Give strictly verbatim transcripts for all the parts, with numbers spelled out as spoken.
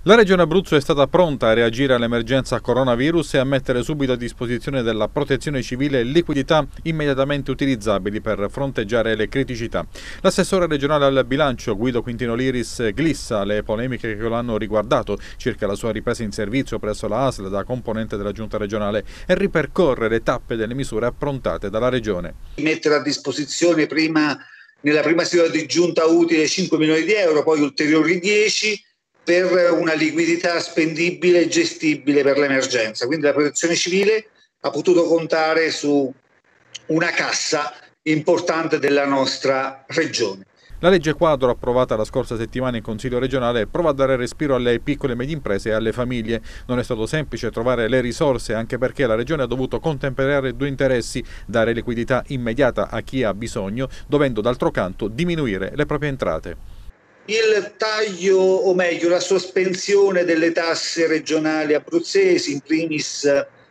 La Regione Abruzzo è stata pronta a reagire all'emergenza coronavirus e a mettere subito a disposizione della Protezione Civile liquidità immediatamente utilizzabili per fronteggiare le criticità. L'assessore regionale al bilancio Guido Quintino Liris glissa le polemiche che lo hanno riguardato circa la sua ripresa in servizio presso la A S L da componente della Giunta regionale e ripercorre le tappe delle misure approntate dalla Regione. Mettere a disposizione prima, nella prima seduta di Giunta utile cinque milioni di euro, poi ulteriori dieci per una liquidità spendibile e gestibile per l'emergenza. Quindi la Protezione Civile ha potuto contare su una cassa importante della nostra regione. La legge quadro approvata la scorsa settimana in Consiglio regionale prova a dare respiro alle piccole e medie imprese e alle famiglie. Non è stato semplice trovare le risorse, anche perché la Regione ha dovuto contemperare due interessi: dare liquidità immediata a chi ha bisogno, dovendo d'altro canto diminuire le proprie entrate. Il taglio, o meglio la sospensione delle tasse regionali abruzzesi, in primis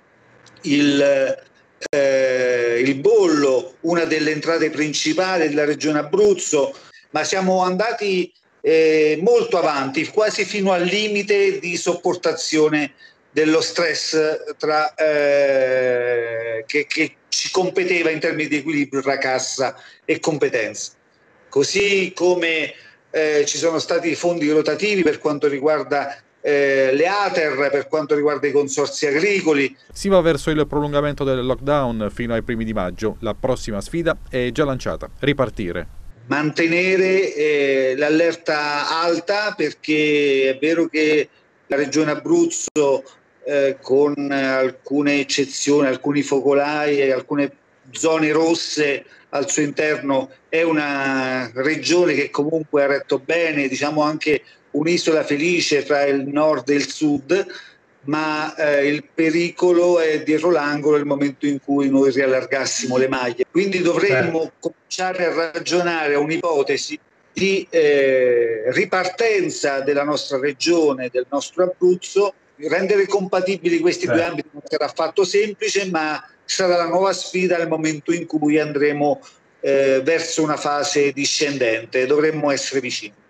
il, eh, il bollo, una delle entrate principali della regione Abruzzo, ma siamo andati eh, molto avanti, quasi fino al limite di sopportazione dello stress tra, eh, che, che ci competeva in termini di equilibrio tra cassa e competenza. Così come Eh, ci sono stati fondi rotativi per quanto riguarda eh, le A T E R, per quanto riguarda i consorzi agricoli. Si va verso il prolungamento del lockdown fino ai primi di maggio. La prossima sfida è già lanciata: ripartire. Mantenere eh, l'allerta alta, perché è vero che la Regione Abruzzo, eh, con alcune eccezioni, alcuni focolai e alcune zone rosse al suo interno, è una regione che comunque ha retto bene, diciamo anche un'isola felice fra il nord e il sud, ma eh, il pericolo è dietro l'angolo nel momento in cui noi riallargassimo le maglie. Quindi dovremmo eh. cominciare a ragionare a un'ipotesi di eh, ripartenza della nostra regione, del nostro Abruzzo. Rendere compatibili questi eh. due ambiti non sarà affatto semplice, ma sarà la nuova sfida nel momento in cui andremo eh, verso una fase discendente. Dovremmo essere vicini.